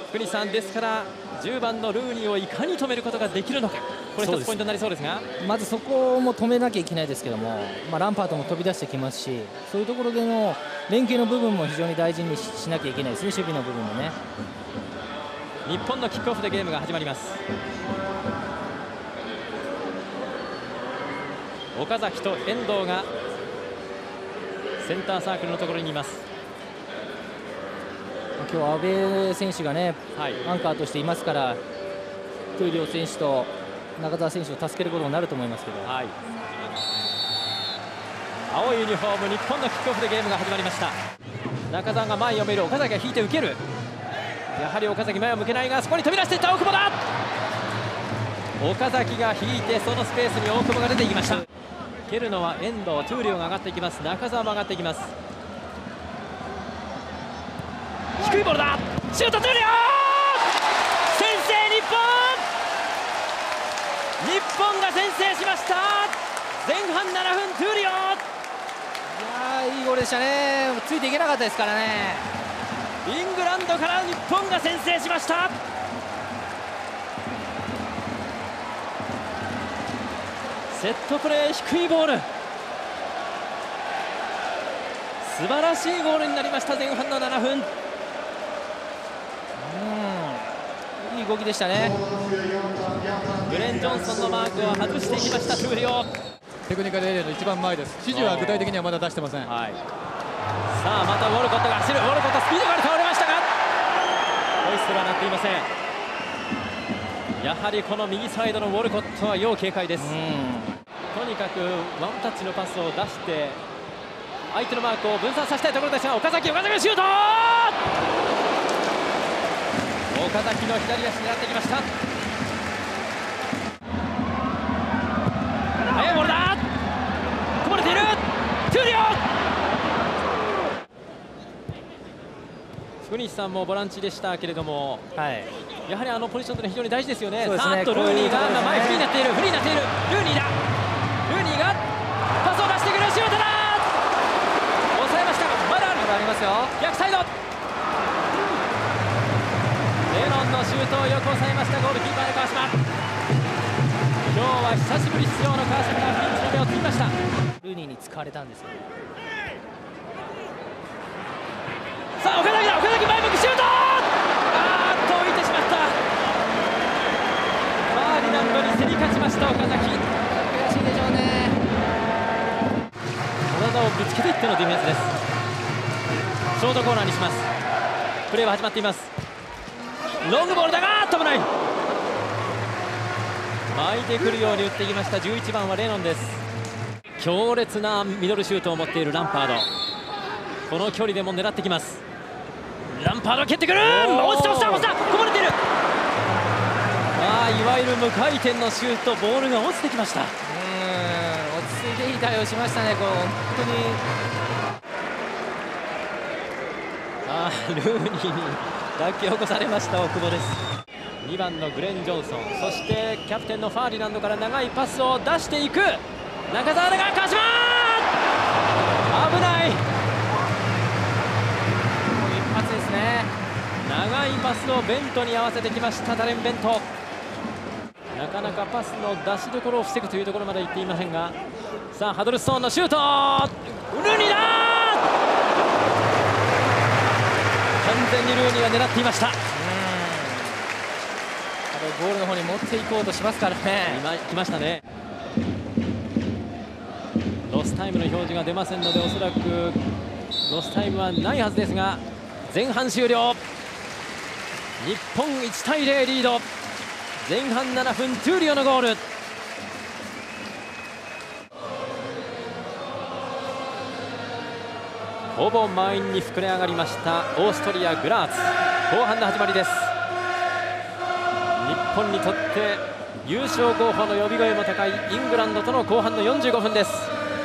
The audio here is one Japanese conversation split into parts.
福西さん、ですから10番のルーニーをいかに止めることができるのか、これ一つポイントになりそうですが、 まずそこも止めなきゃいけないですけども、ランパートも飛び出してきますし、そういうところでの連携の部分も非常に大事にしなきゃいけないですね、守備の部分もね。 日本のキックオフでゲームが始まります。岡崎と遠藤がセンターサークルのところにいます。 今日阿部選手がね、アンカーとしていますから、闘莉王選手と中澤選手を助けることになると思いますけど、 青いユニフォーム、日本のキックオフでゲームが始まりました。中澤が前を見る、岡崎が引いて受ける。やはり岡崎前を向けないが、そこに飛び出していった大久保だ。岡崎が引いて、そのスペースに大久保が出ていきました。蹴るのは遠藤、闘莉王が上がっていきます。中澤も上がっていきます。低いボールだ、シュート、闘莉王先制、日本、日本が先制しました。前半7分、闘莉王、 いいゴールでしたね。ついていけなかったですからね。 イングランドから日本が先制しました。セットプレー、低いボール、素晴らしいゴールになりました。前半の7分、 いい動きでしたね。 グレン・ジョンソンのマークを外していきました、闘莉王。 テクニカルエリアの一番前です。指示は具体的にはまだ出してません。 さあまたウォルコットが走る。ウォルコットスピードがある、倒れましたがホイッスルは鳴っていません。やはりこの右サイドのウォルコットは要警戒です。とにかくワンタッチのパスを出して相手のマークを分散させたいところですが、岡崎のシュート、岡崎の左足狙ってきました。速いボールだ、こぼれている、闘莉王。福西さんもボランチでしたけれども、やはりあのポジションというのは非常に大事ですよね。さあとルーニーが前フリーになっている、ルーニーだ、ルーニーがパスを出してくる、シュートだ、抑えました。まだありますよ、逆サイド、レノンのシュートをよく抑えました、ゴールキーパーの川島。今日は久しぶり出場の川島がピンチの目をつきました。 ルーニーに使われたんですよ。 さあ岡崎だ、岡崎前向きシュート、浮いてしまった。ファーディナンドに競り勝ちました岡崎。 悔しいでしょうね。 体をぶつけていってのディフェンスです。ショートコーナーにします。プレーは始まっています。ロングボールだが危ない、巻いてくるように打ってきました。11番はレノンです。強烈なミドルシュートを持っているランパード、この距離でも狙ってきます。ランパード蹴ってくる、落ちた、こぼれている。いわゆる無回転のシュート、ボールが落ちてきました。 落ち着いていい対応しましたね。本当にルーニーに抱き起こされました大久保です。2番のグレン・ジョンソン、そしてキャプテンのファーディナンドから長いパスを出していく中澤だが川島、危ない、 一発ですね。 長いパスをベントに合わせてきましたダレン・ベント。なかなかパスの出しどころを防ぐというところまで行っていませんが、さあハドルストーンのシュート、ルーニーだ、完全にルーニーが狙っていました。 ゴールの方に持っていこうとしますからね。 今来ましたね。ロスタイムの表示が出ませんので、おそらくロスタイムはないはずですが、前半終了、日本1対0リード。前半7分、トゥーリオのゴール。ほぼ満員に膨れ上がりましたオーストリア・グラーツ。後半の始まりです。日本にとって優勝候補の呼び声も高いイングランドとの後半の45分です。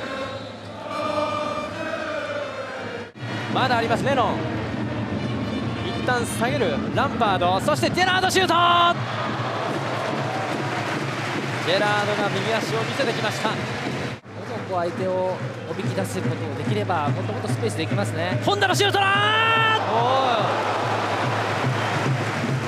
まだあります。レノン一旦下げる、ランパード、そしてジェラードシュート。ジェラードが右足を見せてきました。 相手をおびき出すことができればもっともっとスペースできますね。 本田のシュートだ。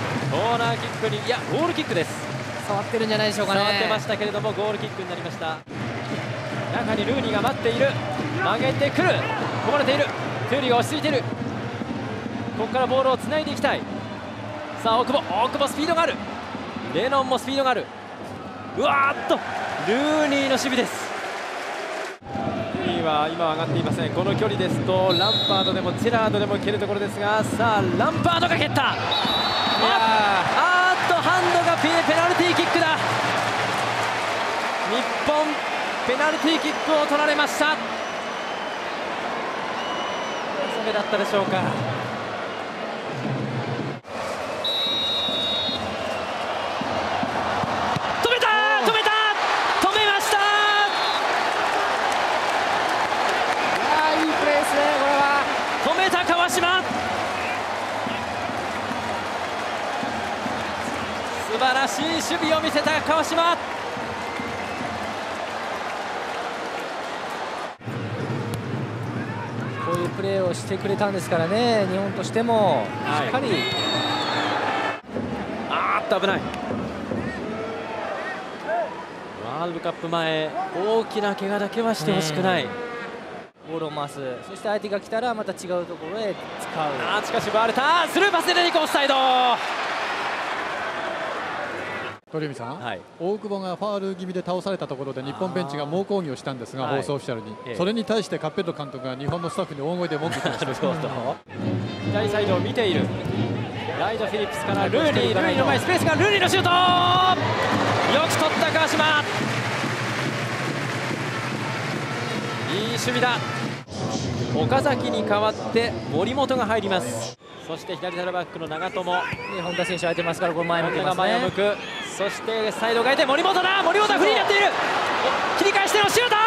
に、いやゴールキックです。 触ってるんじゃないでしょうかね。 触ってましたけれどもゴールキックになりました。中にルーニーが待っている。曲げてくる。こぼれている。トゥーリーが落ち着いている。ここからボールをつないでいきたい。さあ大久保スピードがある。レノンもスピードがある。うわーっとルーニーの守備です。ルーニーは今は上がっていません。この距離ですとランパードでもジェラードでも蹴るところですが、さあランパードが蹴った。あーっとハンドがペナルティーキックだ。日本ペナルティーキックを取られました。それだったでしょうか。素晴らしい守備を見せた川島。 こういうプレーをしてくれたんですからね、日本としてもしっかり、 あーっと危ない。ワールドカップ前大きな怪我だけはしてほしくない。 ボールを回す、そして相手が来たらまた違うところへ使う。 しかし奪われた。スルーパスでレニコオフサイド。 鳥海さん、 はい、 大久保がファール気味で倒されたところで日本ベンチが猛抗議をしたんですが、放送オフィシャルに、それに対してカッペット監督が日本のスタッフに大声で文句言ってました。 左サイドを見ている。ライド・フィリップスからルーニーの前スペースがルーニーのシュート。よく取った川島。いい守備だ。岡崎に代わって森本が入ります。そして左サイドバックの長友、 本田選手空いてますから、これ前向けますね。 前を向く。そしてサイドを変えて森本だ。森本はフリーになっている。切り返してのシュート。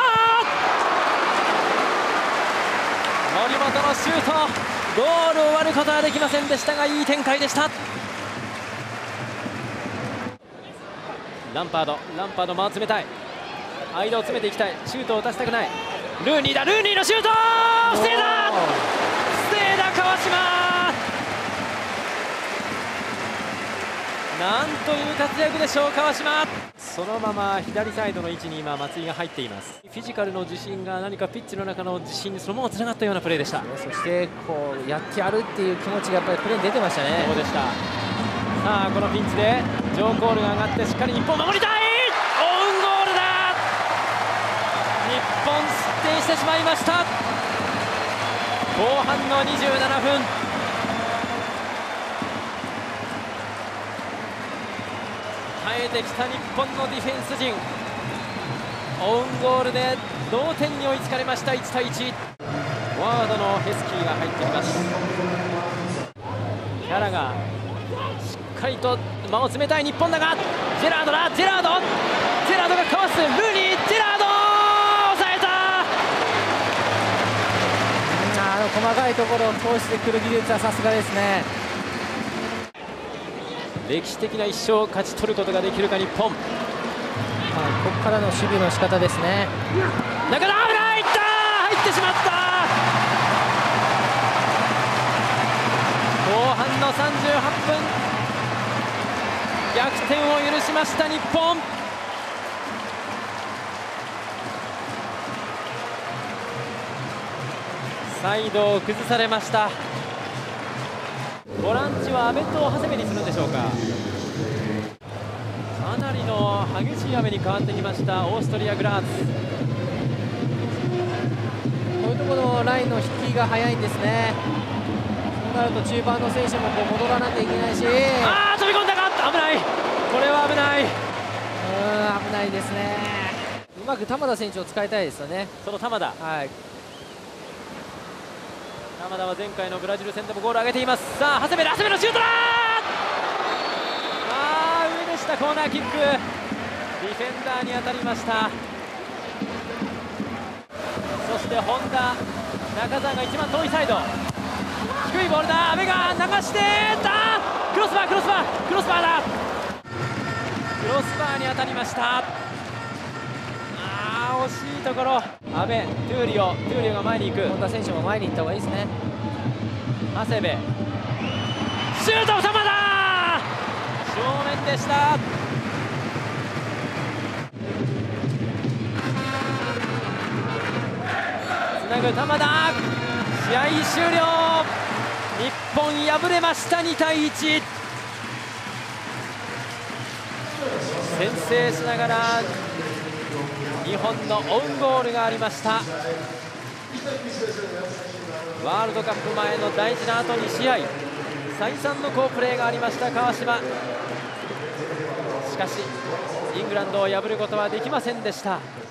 森本のシュート、ゴールを割ることはできませんでしたが、いい展開でした。ランパード間を詰めたい。間を詰めていきたい。シュートを打たせたくない。ルーニーだ。ルーニーのシュート、防いだ川島。なんという活躍でしょう川島。そのまま左サイドの位置に今松井が入っています。フィジカルの自信が何かピッチの中の自信にそのままつながったようなプレーでした。 そしてこうやってやるっていう気持ちがやっぱりプレーに出てましたね。 そうでした。さあこのピンチでジョーコールが上がってしっかり日本守りたい。オウンゴールだ。日本失点してしまいました。後半の27分。耐えてきた日本のディフェンス陣、オウンゴールで同点に追いつかれました。1対1。ワードのヘスキーが入ってきます。キャラがしっかりと間を詰めたい日本だが、ジェラードがかわす。ルーニー、ジェラード抑えた。 細かいところを通してくる技術はさすがですね。 歴史的な一勝を勝ち取ることができるか日本。 ここからの守備の仕方ですね。 中田危ない。入ってしまった。後半の38分、逆転を許しました日本。サイドを崩されました。ボランチは阿部と長谷部にするんでしょうか。かなりの激しい雨に変わってきましたオーストリア・グラーツ。 こういうところのラインの引きが早いんですね。そうなると中盤の選手もこう戻らなきゃいけないし、 飛び込んだが危ない。これは危ない。 危ないですね。うまく玉田選手を使いたいですよね。 その玉田、玉田は前回のブラジル戦でもゴールを挙げています。さあ長谷部のシュートだ。上でした。コーナーキック、ディフェンダーに当たりました。そして本田、中澤が一番遠いサイド、低いボールだ。阿部が流してた。クロスバーだ。クロスバーに当たりました。惜しいところ。阿部、トゥーリオが前に行く。 本田選手も前に行った方がいいですね。 長谷部、シュート、玉田正面でした。つなぐ玉田、試合終了。日本敗れました。2対1。先制しながら日本のオウンゴールがありました。ワールドカップ前の大事なあと2試合、再三の好プレーがありました川島。しかしイングランドを破ることはできませんでした。